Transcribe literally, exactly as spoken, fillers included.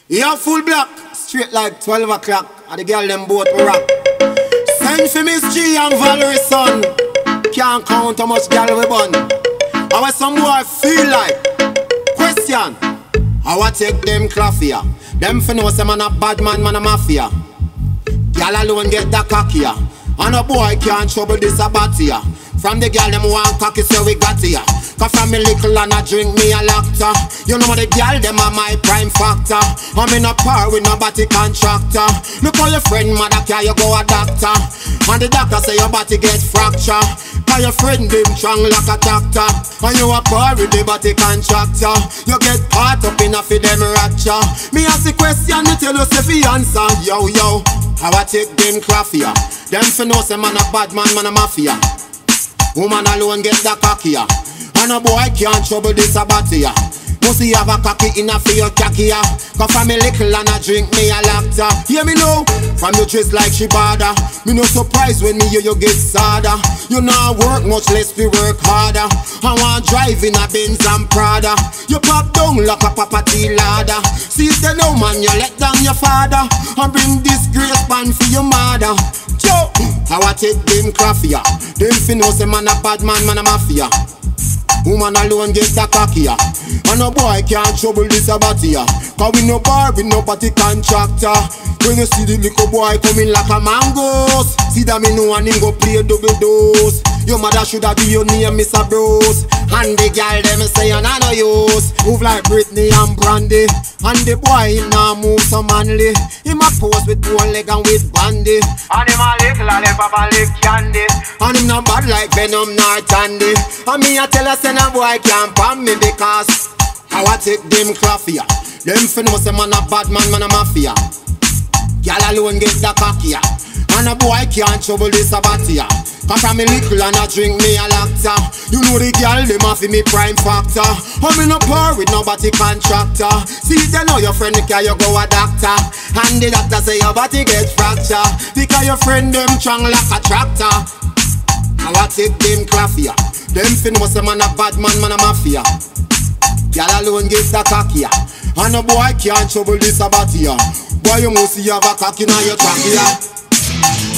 You full black, straight like twelve o'clock. And the girl them both will rock. Send for Miss G and Valerie son. Can't count how much girl we bun. How some boy feel like. Question. How I take them Claffy? Them for know say man a bad man, man a mafia. Girl alone get the cockier. And a boy can't trouble this a batia. From the girl them want cocky so we got here. Cause from me little and I drink me a lacta. You know the girl them are my prime factor. I'm in a par with nobody contractor. Look how your friend mother can you go a doctor. And the doctor say your body get fracture. Cause your friend them strong like a doctor. And you a par with the body contractor. You get caught up in a fi them rapture. Me ask the question me tell you say fi answer. Yo yo, how I take them Claffy? Them fi know say man a bad man, man a mafia. Woman alone get the cockier. And a boy can't trouble this a batia. Pussy have a cocky in a for your khaki. Cause from me little and I drink me a lacta. Hear me now, from you dress like she bada. Me no surprise when me hear you get sadder. You not work much less we work harder. I want drive in a Benz and Prada. You pop down like a papati ladder. See the no man you let down your father. And bring disgrace pan for your mother. Joe, how I take them Claffy? Them fi know say man a bad man, man a mafia. Woman alone get the cockier. And a boy can't trouble this a batia. Cause we no bar, we no party contractor. When you see the little boy coming like a mangoes, see that me know and him go play double dose. Your mother shoulda be your name Mister Bros. And the girl them say you nah no use. Move like Britney and Brandy. And the boy him nah move so manly. Him a pose with one leg and with bandy. And him a lick like a papa lick candy. And him not bad like Venom nor Tandy. And me a tell us say no boy can't pan me because how I take them Claffy. Them fi know say man a bad man, man a mafia. Girl alone get the cockier. And a boy can't trouble this a batia. Cause from me little and I drink me a lacta. You know the girl them a fi me prime factor. I'm in a par with nobody contractor. See they know your friend can you go a doctor. And the doctor say your body get fracture. Because your friend them strong like a tractor. How I take them Claffy. Them fi know say man a bad man, man a mafia. Girl alone get the cockier. And a boy can't trouble this a batia. Boy you must see have a cock in your trachea.